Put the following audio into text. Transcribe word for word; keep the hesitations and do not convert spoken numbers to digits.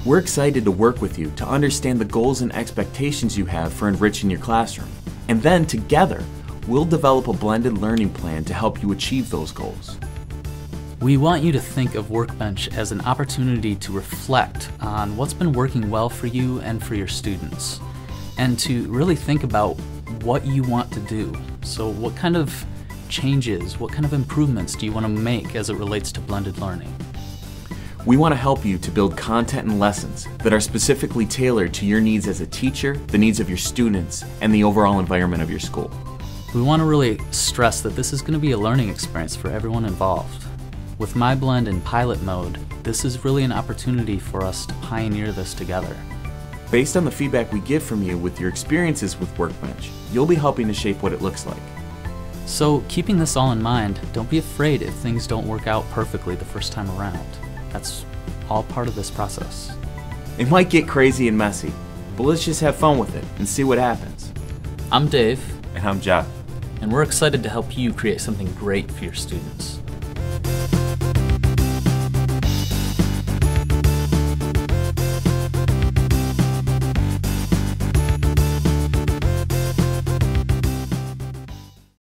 We're excited to work with you to understand the goals and expectations you have for enriching your classroom. And then together, we'll develop a blended learning plan to help you achieve those goals. We want you to think of Workbench as an opportunity to reflect on what's been working well for you and for your students, and to really think about what you want to do. So what kind of changes, what kind of improvements do you want to make as it relates to blended learning? We want to help you to build content and lessons that are specifically tailored to your needs as a teacher, the needs of your students, and the overall environment of your school. We want to really stress that this is going to be a learning experience for everyone involved. With MyBlend in pilot mode, this is really an opportunity for us to pioneer this together. Based on the feedback we get from you with your experiences with Workbench, you'll be helping to shape what it looks like. So, keeping this all in mind, don't be afraid if things don't work out perfectly the first time around. That's all part of this process. It might get crazy and messy, but let's just have fun with it and see what happens. I'm Dave. And I'm Jeff. And we're excited to help you create something great for your students.